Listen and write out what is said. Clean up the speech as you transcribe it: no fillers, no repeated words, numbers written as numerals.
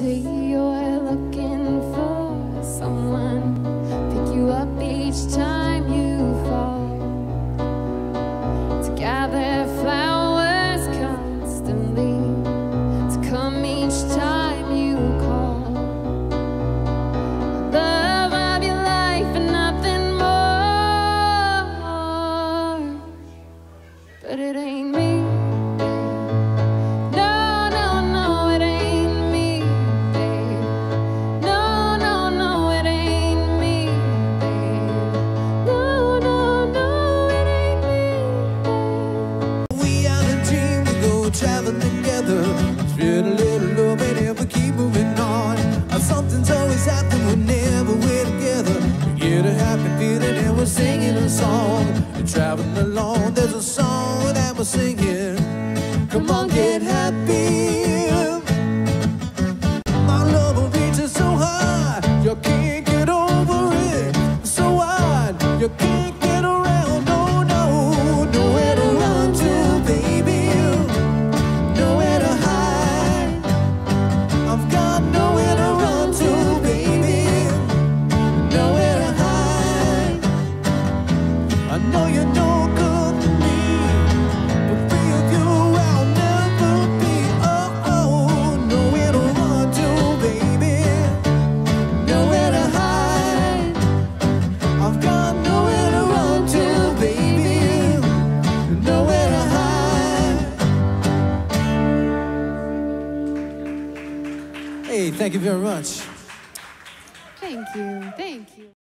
say you're looking for someone, pick you up each time you fall, to gather flowers constantly, to come each time you call. Love of your life and nothing more, but it ain't me. Traveling together, spread a little love and never keep moving on. Something's always happening whenever we're together. We get a happy feeling and we're singing a song. We're traveling along, there's a song that we're singing. Come on, get happy. My love will reach us so high, you can't get over it. So wide, you can't get around. No, no, nowhere to run to, baby. I know you're no good to me, but free of you I'll never be. Oh, oh, nowhere to run to, baby, nowhere to hide. I've got nowhere to run to, baby, nowhere to hide. Hey, thank you very much. Thank you, thank you.